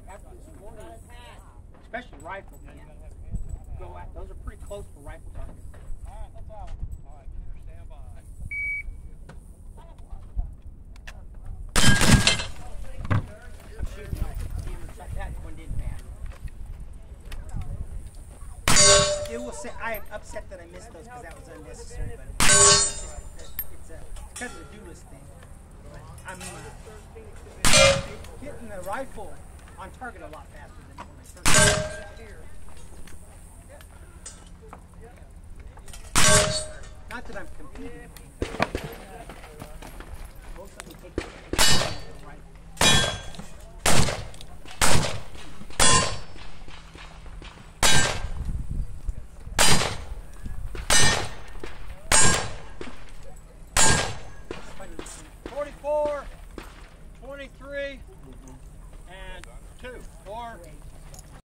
after this morning, especially rifle, man. Go out. Those are pretty close for rifle targets. All right, that's all. All right, shooter, stand by. I'm shooting like that one didn't matter. It will say I'm upset that I missed those because that was unnecessary, but it's because of the duelist thing. I'm hitting the rifle on target a lot faster than when I first did. Not that I'm competing. Most of them take the rifle. It's funny. 44, 23, and 2, 4.